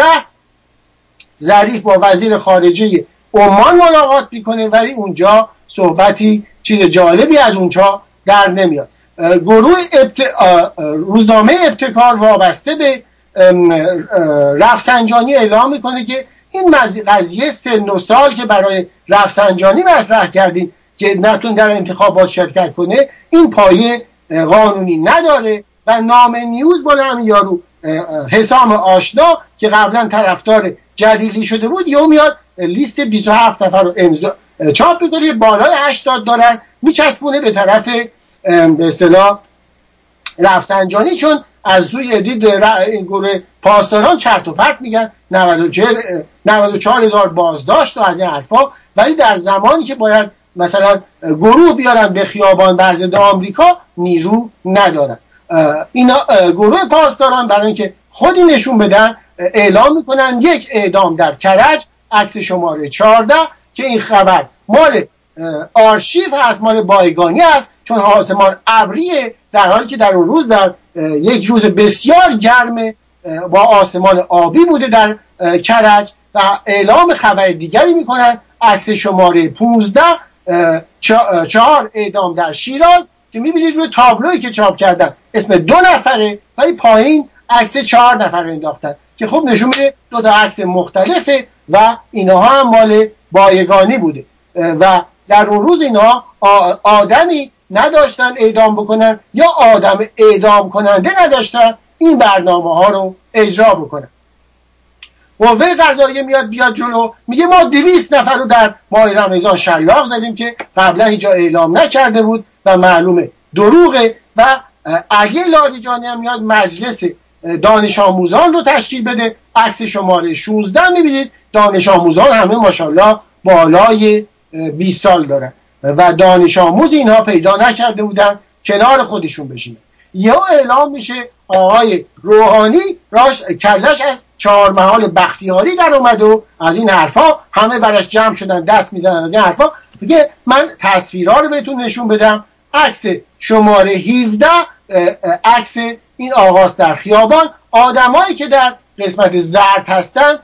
ظریف با وزیر خارجه عمان ملاقات میکنه ولی اونجا صحبتی چیز جالبی از اونجا در نمیاد. گروه ابت... روزنامه ابتکار وابسته به رفسنجانی اعلام میکنه که این قضیه سن و سال که برای رفسنجانی مطرح کردیم که نتون در انتخابات شرکت کنه این پایه قانونی نداره و نام نیوز بالا هم یارو حسام آشنا که قبلا طرفدار جلیلی شده بود یهو میاد لیست بیست و هفت نفر رو امضا چاپ میکنه، بالای هشتاد دارن میچسبونه به طرف به اصطلاح رفسنجانی، چون از سوی دید این گروه پاسداران چرت و پرت میگن، نود و چهار هزار بازداشت و از این حرفا، ولی در زمانی که باید مثلا گروه بیارن به خیابان بر ضد آمریکا نیرو ندارن. اینا گروه پاسداران برای اینکه خودی نشون بدن اعلام میکنن یک اعدام در کرج، عکس شماره چهارده که این خبر مال آرشیو هست، مال بایگانی است، چون آسمان ابریه، در حالی که در اون روز در یک روز بسیار گرم با آسمان آبی بوده در کرج. و اعلام خبر دیگری میکنن، عکس شماره پانزده، چهار اعدام در شیراز، که میبینید روی تابلویی که چاپ کردن اسم دو نفره ولی پایین عکس چهار نفر انداختن که خب نشون میده دو تا عکس مختلفه و اینها هم مال بایگانی بوده و در اون روز اینها آدمی نداشتن اعدام بکنن یا آدم اعدام کننده نداشتن این برنامه ها رو اجرا بکنن. قوه قضاییه میاد بیاد جلو میگه ما دویست نفر رو در ماه رمضان شلاق زدیم که قبلا هیچ جا اعلام نکرده بود و معلومه دروغه. و علی لاریجانی هم میاد مجلس دانش آموزان رو تشکیل بده، عکس شماره شانزده میبینید دانش آموزان همه ماشاءالله بالای بیست سال دارن و دانش آموز اینها پیدا نکرده بودن کنار خودشون بشینه. یه اعلام میشه آقای روحانی راش کلش از چهار محال بختیاری در اومد و از این حرفا، همه برش جمع شدن دست میزنن از این حرفا. میگه من تصویرها رو بهتون نشون بدم، عکس شماره هفده عکس این آغاز در خیابان، آدمایی که در قسمت زرد هستن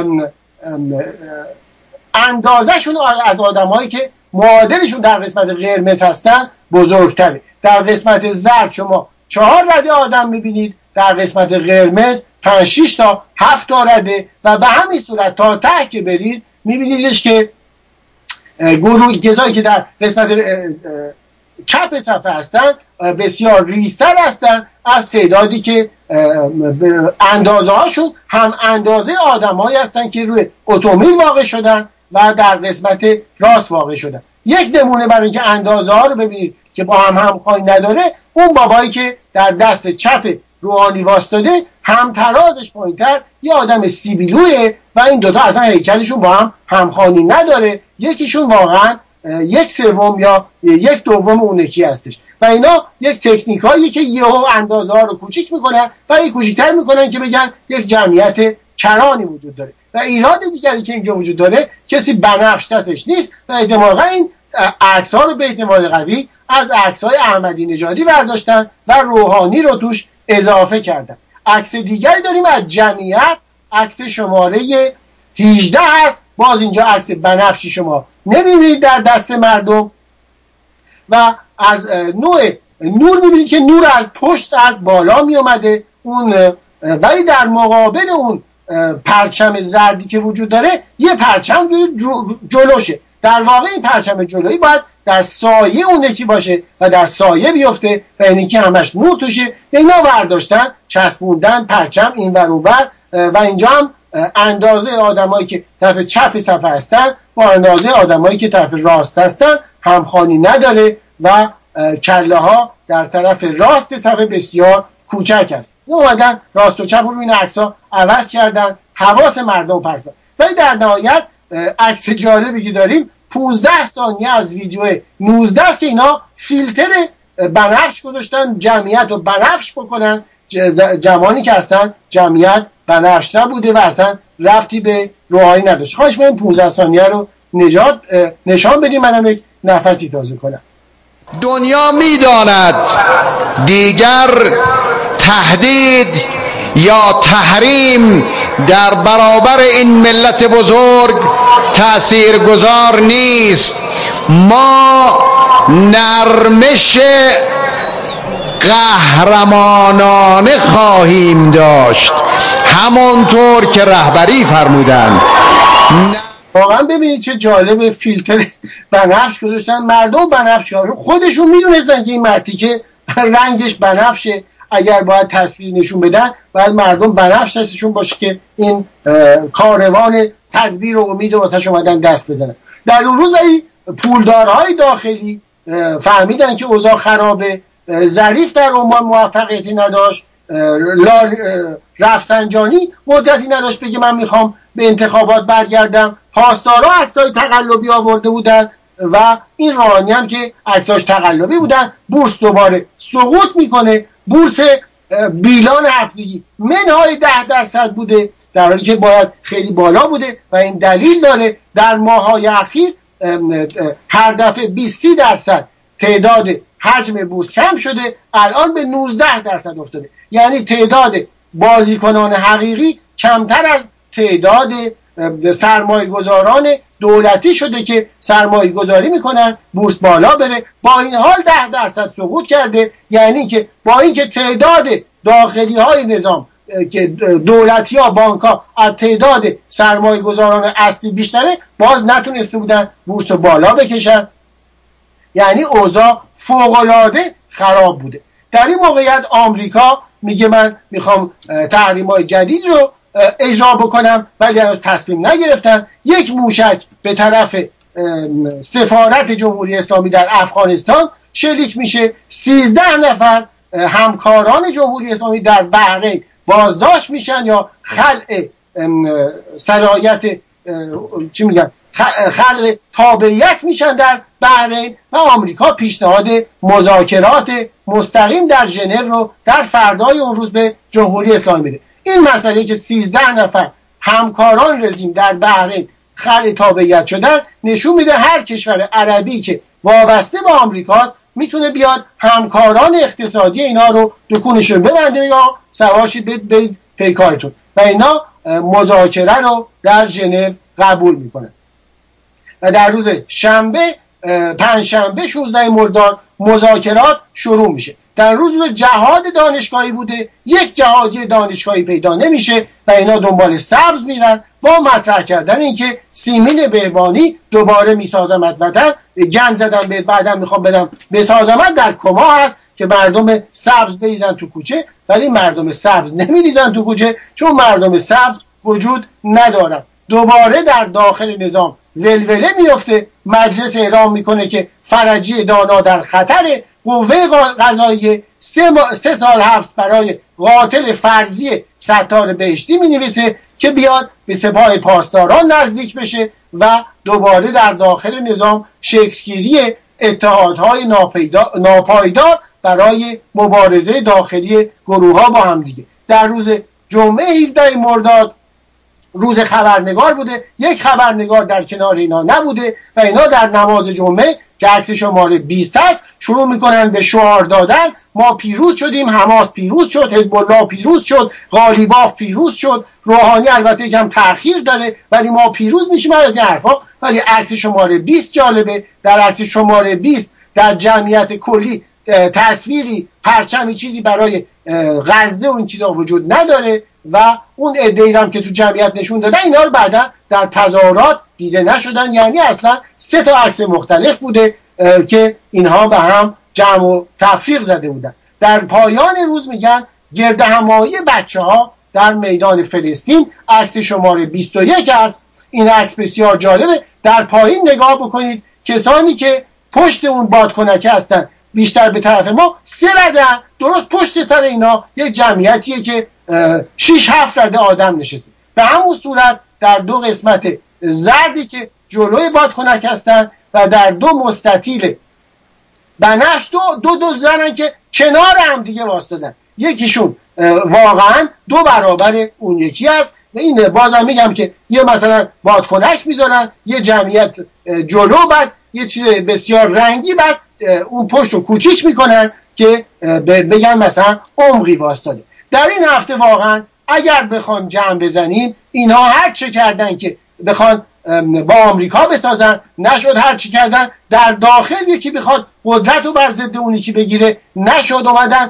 اندازهشون از آدمایی که معادلشون در قسمت قرمز هستن بزرگتره. در قسمت زرد شما چهار رده آدم میبینید، در قسمت قرمز پنج شش تا هفت تا رده و به همین صورت تا ته که برید میبینیدش که گروه گزایی که در قسمت چپ صفحه هستن بسیار ریزتر هستن از تعدادی که اندازه هاشون هم اندازه آدم هایی هستن که روی اتومبیل واقع شدن و در قسمت راست واقع شدن. یک نمونه برای اینکه اندازه ها رو ببینید که با هم همخوانی نداره، اون بابایی که در دست چپ روحانی واسطاده هم ترازش پایینتر یه آدم سیبیلوه و این دوتا اصلا هیکلشون با هم همخوانی نداره، یکیشون واقعا یک سوم یا یک دوم اون یکی هستش و اینا یک تکنیکایی که یهو اندازه ها رو کوچیک میکنن برای کوچیک‌تر میکنن که بگن یک جمعیت کرانی وجود داره. و ایراد دیگری که اینجا وجود داره، کسی بنفش دستش نیست و احتمالاً این عکس ها رو به احتمال قوی از عکس های احمدی نژادی برداشتن و روحانی رو توش اضافه کردن. عکس دیگری داریم از جمعیت، عکس شماره هجده هست، باز اینجا عکس بنفشی شما نمیبینید در دست مردم و از نوع نور میبینید که نور از پشت از بالا میومده اون، ولی در مقابل اون پرچم زردی که وجود داره یه پرچم جلوشه. در واقع این پرچم جلویی باید در سایه اون یکی باشه و در سایه بیفته و اینی که همش نور توشه. اینا برداشتن چسبوندن پرچم این ور اون ور و اینجا هم اندازه آدمایی که طرف چپ صفحه هستن با اندازه آدمایی که طرف راست هستن همخوانی نداره و کله ها در طرف راست صفحه بسیار کوچک است. اومدن راست و چپ رو این عکس‌ها عوض کردن، حواس مردم پرت کردن. ولی در نهایت عکس جالبی که داریم پانزده ثانیه از ویدیو نوزده است که اینا فیلتر بنفش گذاشتن جمعیت رو بنفش بکنن، جمعانی که اصلا جمعیت بنفش نبوده و اصلا ربطی به روحانی نداشت. خواهش می‌کنم پانزده ثانیه رو نجات نشان بدیم، منم یک نفسی تازه کنم. دنیا میداند دیگر تهدید یا تحریم در برابر این ملت بزرگ تأثیر گذار نیست. ما نرمش قهرمانانه خواهیم داشت همانطور که رهبری فرمودند. واقعا ببینید چه جالب، فیلتر بنفش گذاشتن، مردم بنفش خودشون میدونستن که این مرتیکه رنگش بنفشه، اگر باید تصویر نشون بدن باید مردم بنفش دستشون باشه که این کاروان تدبیر و امید و واسه اومدن دست بزنن. در اون روز پولدارهای داخلی فهمیدن که اوضاع خرابه، ظریف در عمان موفقیتی نداشت، رفسنجانی قدرتی نداشت بگه من میخوام به انتخابات برگردم. پاسدارا عکسای تقلبی آورده بودن و این روحانی هم که عکساش تقلبی بودن. بورس دوباره سقوط میکنه. بورس بیلان هفتگی منهای ده درصد بوده در حالی که باید خیلی بالا بوده و این دلیل داره در ماه‌های اخیر هر دفعه بیست درصد تعداد حجم بورس کم شده، الان به نوزده درصد افتاده. یعنی تعداد بازیکنان حقیقی کمتر از تعداد سرمایه گذاران دولتی شده که سرمایه گذاری میکنن بورس بالا بره. با این حال ده درصد سقوط کرده. یعنی که با اینکه تعداد داخلی های نظام که دولتی ها بانک ها از تعداد سرمایه گذاران اصلی بیشتره، باز نتونسته بودن بورس رو بالا بکشن. یعنی اوضاع فوق‌العاده خراب بوده. در این موقعیت آمریکا میگه من میخوام تحریم‌های جدید رو اجرا بکنم، ولی هنوز تصمیم نگرفتن. یک موشک به طرف سفارت جمهوری اسلامی در افغانستان شلیک میشه. سیزده نفر همکاران جمهوری اسلامی در بحرین بازداشت میشن یا خلع صلاحیت چی میگن خلق تابعیت میشن در بحرین و آمریکا پیشنهاد مذاکرات مستقیم در ژنو رو در فردای اون روز به جمهوری اسلامی میده. این مسئله که سیزده نفر همکاران رژیم در بحرین خلع تابعیت شدن نشون میده هر کشور عربی که وابسته به آمریکاست میتونه بیاد همکاران اقتصادی اینا رو دکونشون ببنده یا سواشید برید پیکارتون و اینا مذاکره رو در ژنو قبول میکنن. و در روز شنبه پنجشنبه شانزده مرداد مذاکرات شروع میشه. در روز روز جهاد دانشگاهی بوده، یک جهادی دانشگاهی پیدا نمیشه و اینا دنبال سبز میرن با مطرح کردن اینکه سیمین بهبانی دوباره میسازمت وطن گند زدن به بعدا میخوام بدم بسازمت در کما هست که مردم سبز بریزن تو کوچه، ولی مردم سبز نمیریزن تو کوچه چون مردم سبز وجود ندارن. دوباره در داخل نظام ولوله میفته. مجلس اعلام میکنه که فرجی دانا در خطر. قوه قضاییه سه, ما... سه سال حبس برای قاتل فرضی ستار بهشتی می نویسه که بیاد به سپاه پاسداران نزدیک بشه و دوباره در داخل نظام شکلگیری اتحادهای ناپیدا... ناپایدار برای مبارزه داخلی گروه ها با هم دیگه. در روز جمعه هفدهم مرداد روز خبرنگار بوده. یک خبرنگار در کنار اینا نبوده و اینا در نماز جمعه که عکس شماره بیست هست شروع میکنن به شعار دادن. ما پیروز شدیم، حماس پیروز شد، حزب الله پیروز شد، قالیباف پیروز شد. روحانی البته یکم تأخیر داره ولی ما پیروز میشیم از این حرفا. ولی عکس شماره بیست جالبه. در عکس شماره بیست در جمعیت کلی تصویری پرچمی چیزی برای غزه و این چیزا وجود نداره و اون عده‌ای هم که تو جمعیت نشون دادن اینا رو بعدا در تظاهرات دیده نشدن. یعنی اصلا سه تا عکس مختلف بوده که اینها به هم جمع و تفریق زده بودن. در پایان روز میگن گرد همایی بچه ها در میدان فلسطین. عکس شماره بیست و یک است. این عکس بسیار جالبه. در پایین نگاه بکنید کسانی که پشت اون بادکنکه هستن بیشتر به طرف ما سه رده، درست پشت سر اینا یک جمعیتیه که شش هفت رده آدم نشسته. به همون صورت در دو قسمت زردی که جلوی بادکنک هستن و در دو مستطیل بنفش دو دو دو زنن که کنار هم دیگه واسطادن. یکیشون واقعا دو برابر اون یکی است و این بازم میگم که یه مثلا بادکنک میذارن یه جمعیت جلو، بعد یه چیز بسیار رنگی، بعد اون پشت رو کوچیک میکنن که بگن مثلا عمقی واسطاده. در این هفته واقعا اگر بخوان جمع بزنیم اینها هر چه کردن که بخوان با آمریکا بسازن نشد، هر چی کردن در داخل یکی بخواد قدرت رو بر ضد اون یکی بگیره نشد، اومدن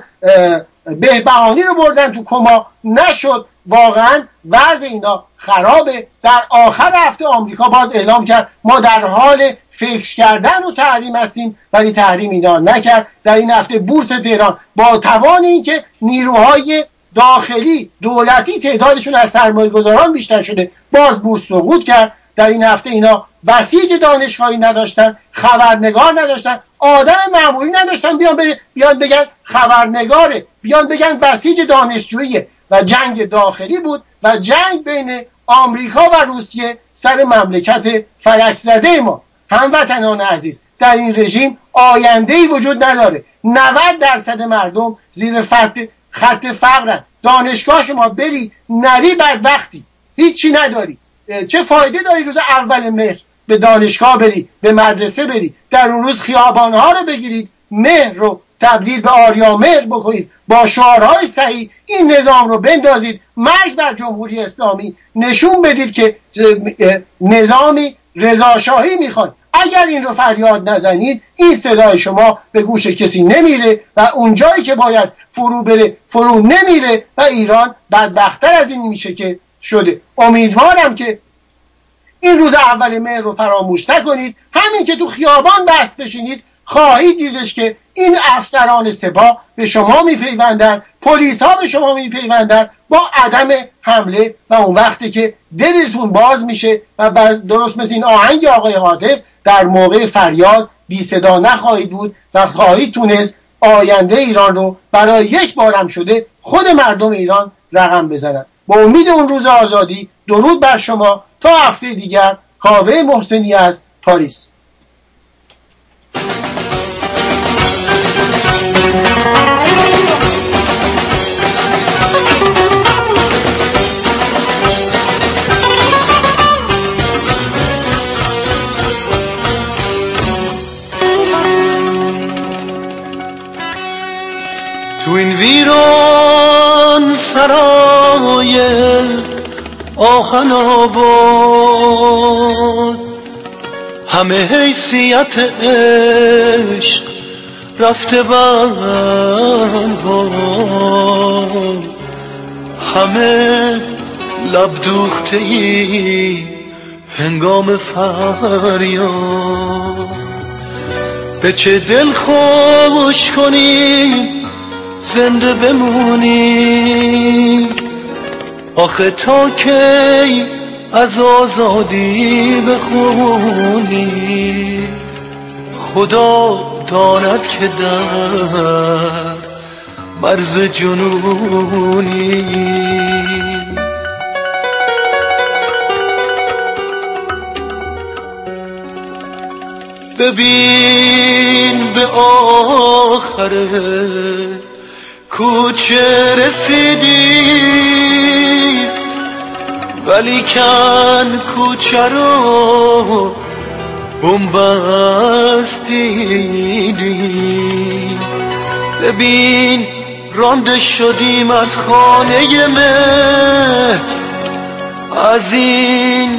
بهبهانی رو بردن تو کما نشد. واقعا وضع اینا خرابه. در آخر هفته آمریکا باز اعلام کرد ما در حال فکر کردن و تحریم هستیم، ولی تحریم اینا نکرد. در این هفته بورس تهران با توان اینکه نیروهای داخلی دولتی تعدادشون از سرمایه گذاران بیشتر شده باز بورس سقوط کرد. در این هفته اینا بسیج دانشگاهی نداشتن، خبرنگار نداشتن، آدم معمولی نداشتن بیان بیان بگن خبرنگاره، بیان بگن بسیج دانشجوییه. و جنگ داخلی بود و جنگ بین آمریکا و روسیه سر مملکت فلک زده ما. هموطنان عزیز، در این رژیم آینده‌ای وجود نداره. نود درصد مردم زیر خط خط فقرن. دانشگاه شما بری نری بدبختی، هیچی نداری. چه فایده داری روز اول مهر به دانشگاه بری، به مدرسه بری، در اون روز خیابانها رو بگیرید، مهر رو تبدیل به آریا مهر بکنید، با شعارهای صحیح این نظام رو بندازید، مرگ بر جمهوری اسلامی، نشون بدید که نظامی رضاشاهی میخواد. اگر این رو فریاد نزنید این صدای شما به گوش کسی نمیره و اونجایی که باید فرو بره فرو نمیره و ایران بدبختتر از این میشه که شده. امیدوارم که این روز اول مهر رو فراموش نکنید. همین که تو خیابان بست بشینید خواهید دیدش که این افسران سپاه به شما میپیوندن، پلیس ها به شما میپیوندن با عدم حمله و اون وقتی که دلتون باز میشه و درست مثل این آهنگ آقای عاطف در موقع فریاد بی صدا نخواهید بود و خواهید تونست آینده ایران رو برای یک بارم شده خود مردم ایران رقم بزنن. با امید اون روز آزادی، درود بر شما. تا هفته دیگر. کاوه محسنی از پاریس. تو این ویران سرای آهن آباد همه حیثیت عشق رفته بنها، همه لب دوخته ای هنگام فریاد. به چه دل خوش کنیم زنده بمونیم، آخه تا کی از آزادی بخونیم. خدا داند که در مرز جنونیم. ببین به آخر کوچه رسیدی، ولی کن کوچه رو بنبست دیدی. ببین رانده شدیم از خانه مهر، از این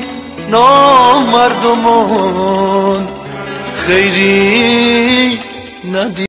نامردمان خیری ندید.